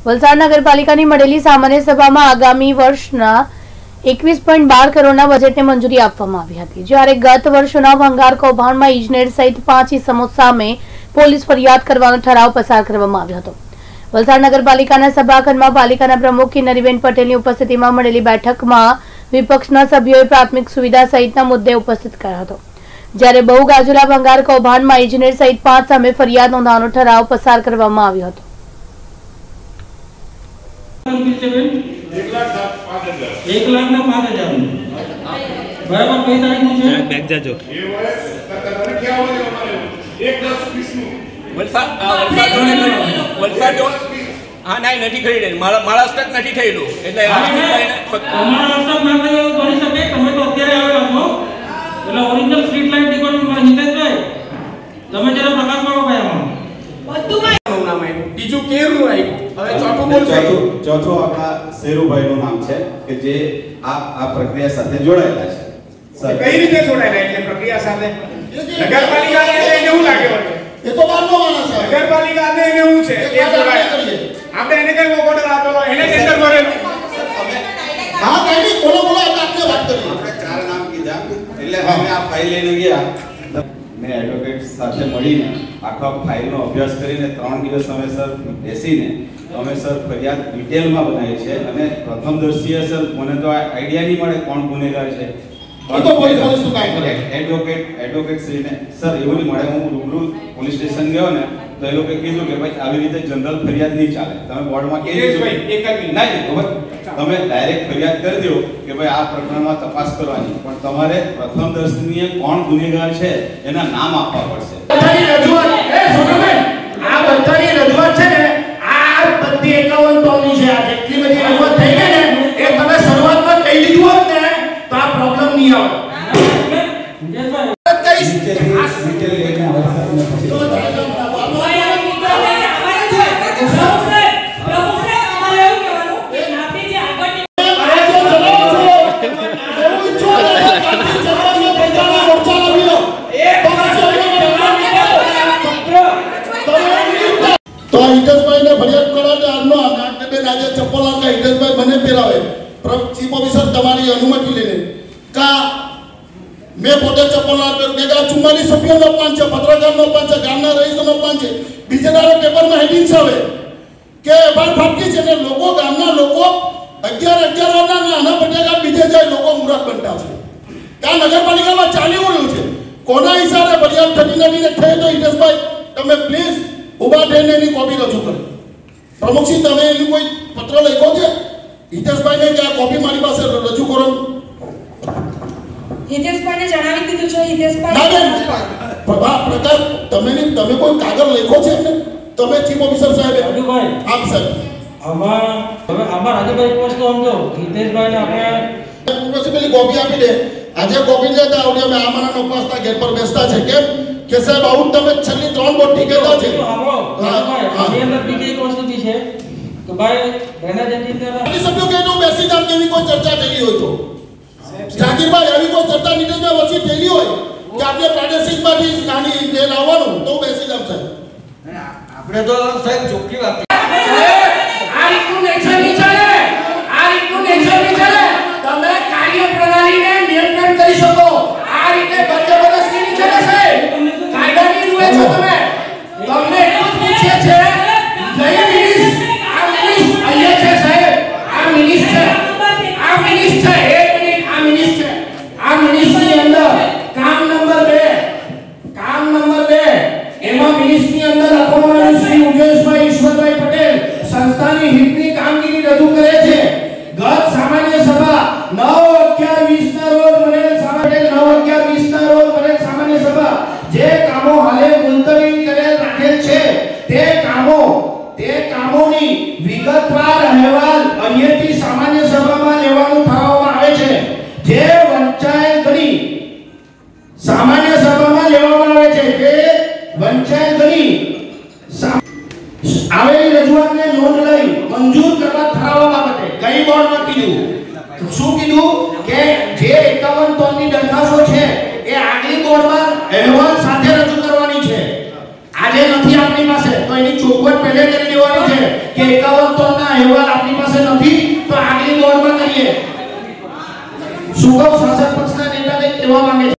વલસાડ નગરપાલિકાની મળેલી સામાન્ય સભામાં આગામી વર્ષના 21.12 કરોડના બજેટને મંજૂરી આપવામાં આવી હતી, જ્યારે ગત વર્ષોના ભંગાર કૌભાંડમાં ઇજનેર સહિત 5 ઇસમો સામે પોલીસ ફરિયાદ કરવાનો ઠરાવ પસાર કરવામાં આવ્યો હતો। વલસાડ નગરપાલિકાના સભાખંડમાં પાલિકાના પ્રમુખ કિન્નરીબેન પટેલની ઉપસ્થિતિમાં મળેલી બેઠકમાં વિપક્ષના સભ્યોએ પ્રાથમિક સુવિધા સહિતના મુદ્દે ઉપસ્થિત કર્યો હતો, જ્યારે બહુ ગાજુલા ભંગાર કૌભાંડમાં ઇજનેર સહિત 5 સામે ફરિયાદ નોંધવાનો ઠરાવ પસાર કરવામાં આવ્યો હતો। 1,05,000 બરાબર કઈ તારીખનું છે? બેક જાજો વલસાડ હા નહીં નથી ખરીદે મારા સ્ટક નથી થયેલું એટલે તમારા સ્ટક ના થયો એવું બની શકે। તમે તો અત્યારે આવેલા છો એટલે original street light department Hiteshbhai તમે જરા પ્રકાશ પાડો ભાઈ આમાં બધું નામ આવ્યું બીજું કેરનું આવ્યું હવે ચોથું બોલશે ચોથું આપણા શેરુભાઈનું નામ છે કે જે આ પ્રક્રિયા સાથે જોડાયેલા છે। સર કઈ રીતે જોડાયેલા એટલે પ્રક્રિયા સાથે નગરપાલિકાને એને એવું લાગે વળે એ તો બારનો માણસ છે નગરપાલિકાને એને એવું છે કે જોડાયેલા આપણે એને કઈ ઓર્ડર આપેલો એને ટેન્ડર ભરેલું હા કઈ બોલો આપણે વાત કરીએ આપણે 4 નામ કીધા એટલે અમે આ ફાઇલ લઈને ગયા મેં એડવોકેટ સાથે મળીને આખા ફાઇલનો અભ્યાસ કરીને 3 દિવસ અમે સર બેસીને અમે સર ફરિયાદ ડિટેલમાં બનાવી છે અને પ્રથમદર્શીય સર મને તો આઈડિયા નહીં મળે કોણ ગુનેગાર છે તો પોલીસ શું કાઈ કરે એડવોકેટ શ્રીને સર એવું નહીં મળે હું રૂબરૂ પોલીસ સ્ટેશન ગયો ને તો એ લોકોએ કીધું કે ભાઈ આવી રીતે જનરલ ફરિયાદ નહીં ચાલે તમે બોર્ડમાં કે ભાઈ એક જ મિનિટ નહીં તમે ડાયરેક્ટ ફરિયાદ કરી દો કે ભાઈ આ પ્રકરણમાં તપાસ કરવાની પણ તમારે પ્રથમદર્શીએ કોણ ગુનેગાર છે એના નામ આપવા પડશે। બધાની રજૂઆત એ સોનોબેન આ બધાની રજૂઆત છે ને આ બધી 51 ટોમની છે આ જેટલી બધી રજૂઆત થઈ ગઈ ને એ તમે શરૂઆતમાં કહી દીધું હોત ને તો આ પ્રોબ્લેમ નહીં આવે। तो हितेशभाई ने फरियाद कराते आनो आने बेन आज चप्पल का हितेशभाई बने पेरावे चीफ ऑफिसर तुम्हारी अनुमति लेने का मैं पोते चप्पल पर मैं का 44 सभ्यों नो अपमान છે પત્રકાર નો अपमान છે ગામના રહીશો નો अपमान છે બીજે દાડે પેપર માં હેડિંગ્સ આવે કે બાર ફાટકી છે ને લોકો ગામના લોકો 11 વારના ને આના બટેકા બીજે જાય લોકો મુરાદ બનતા છે કા નગરપાલિકામાં ચાલી રહ્યું છે કોના હિસાબે ફરિયાદ થતી નથી ને થઈ તો હિતેશભાઈ તમે પ્લીઝ ઉભા થઈને એની કોપી રજૂ કરો। પ્રમુખજી તમે એની કોઈ પત્ર લખ્યો છે હિતેશભાઈને કે આ કોપી મારી પાસે રજૂ કરો? હિતેશભાઈને જણાવી દીધું છે હિતેશભાઈ પ્રકાર તમે કોઈ કાગળ લખ્યો છે ને તમે ચીફ ઓફિસર સાહેબ રાજુભાઈ આપ સાહેબ આમાં રાજુભાઈ એક વસ્તુ સમજો હિતેશભાઈને આપણે પેલી કોપી આપી દે આજે કોપી લેતા આવડે અમે આમાંના નોપાસના ગેટ પર બેસતા છે કેમ કે સાહેબ આવું તમે છેલ્લી 3 બોટ ઠીકેતા છે આની અંદર બીજી એક વસ્તુ છે કે ભાઈ બેનાજનજી સભ્યો કે તો બેસી જામ કેવી કોઈ ચર્ચા થયેલી હોય તો જાગીરભાઈ આવી કોઈ ચર્ચા નીતિમાં વસી થયેલી હોય કે આપણે પ્રાદેશિકમાંથી નાની તે લાવવાનું તો બેસી જામ સાહેબ આપણે તો સાહેબ ચોખ્ખી વાત આ રીતનું નેચર નહીં ચાલે આ રીતનું નેચર નહીં ચાલે તમે કાર્યપ્રણાલીને નિયંત્રણ કરી શકો આ રીતે બંદોબસ્તી નહીં ચાલે સાહેબ કાયદાની રૂએ છો તમે તમને એટલું પૂછે છે જય મિનિસ આ મિનિસ અહીંયા છે સાહેબ આ મિનિસ છે આ મિનિસ છે એક મિનિટ આ મિનિસ છે આ મિનિસની અંદર કામ નંબર 2 એમાં મિનિસની અંદર લખવામાં આવ્યું શ્રી ઉમેશભાઈ ઈશ્વરભાઈ પટેલ સંસ્થાની હિતની કામગીરી રજૂ કરે છે। ગત સામાન્ય સભા 9/11/20 ના રોજ બનેલ સામાન્ય સભા જે કામો હાલે મુલતવી કરેલ રાખેલ છે તે કામોની વિગતવાર અહેવાલ અહીંથી સામાન્ય સભામાં લેવાનું ઠરાવવામાં આવે છે। જે વંચાયેલ ગણી સામાન્ય સભામાં લેવામાં આવે છે કે વંચાયેલ ગણી આવેલી રજૂઆતને નોંધ લઈ મંજૂર કરવા ઠરાવવા બાબતે કઈ બોર્ડમાં કીધું શું કીધું કે જે 51 ટોનની દરખાસ્તો છે એ આગલી બોર્ડમાં અહેવાલ સાથે રજૂ કરવાની છે। આજે નથી આપણી પાસે તો એની ચોખવટ પહેલે કરી દેવાની છે કે 51 ટનના અહેવાલ આપણી પાસે નથી તો આગલી દોડમાં કરીએ. સુગમ શાસક પક્ષના નેતાને કહેવા માંગે છે